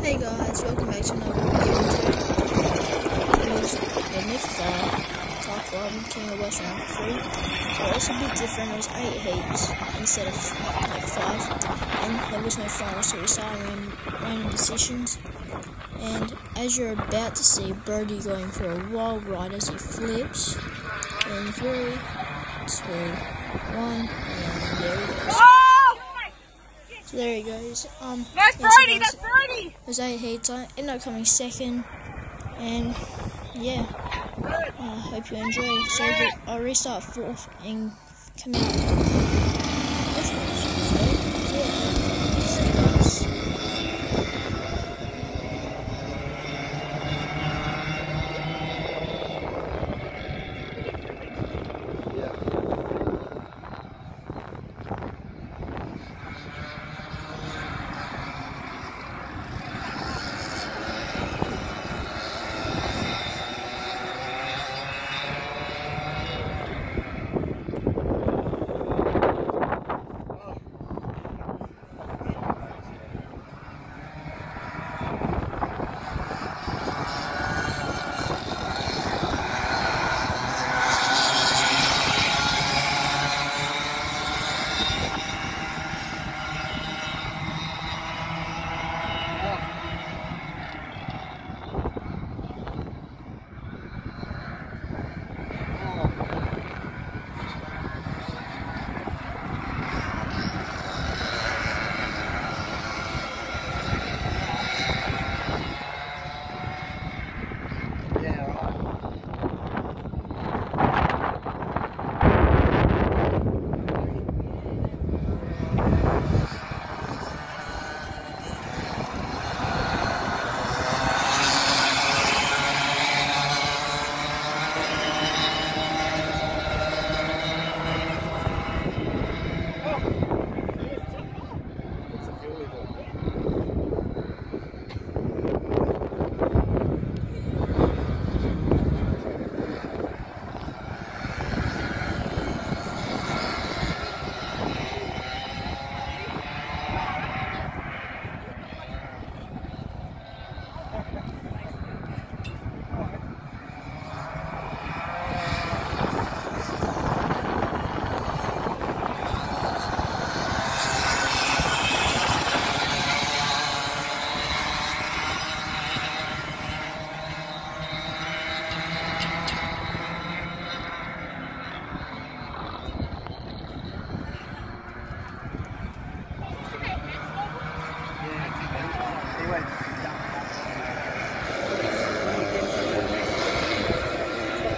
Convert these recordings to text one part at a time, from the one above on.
Hey guys, welcome back to another video. It was the Meekatharra top 1 King of West round 3. So it's a bit different. It was 8 heats instead of like 5. And there was no final, so we started in random positions. And as you're about to see Birdie going for a wild ride as he flips. In 3, 2, 1, and there he goes. So there he goes. That's Birdie, that's Birdie! There's 8 heats. I ended up coming second. And yeah, I hope you enjoy. So I'll restart 4th and come out. So yeah, see you guys.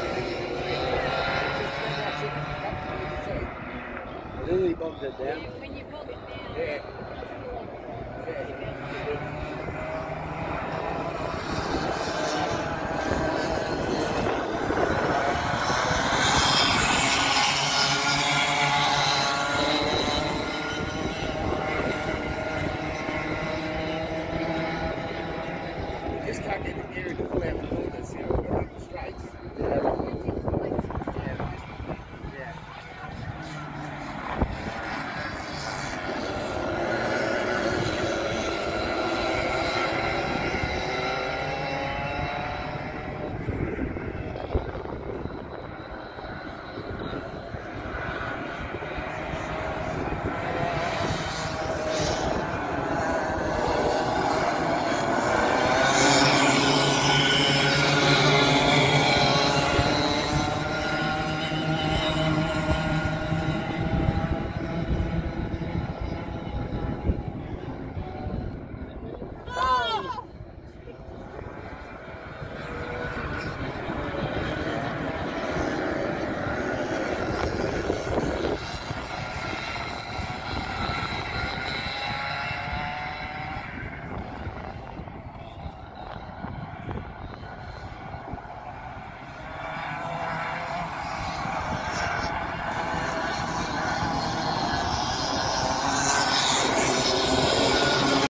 I literally bumped it down.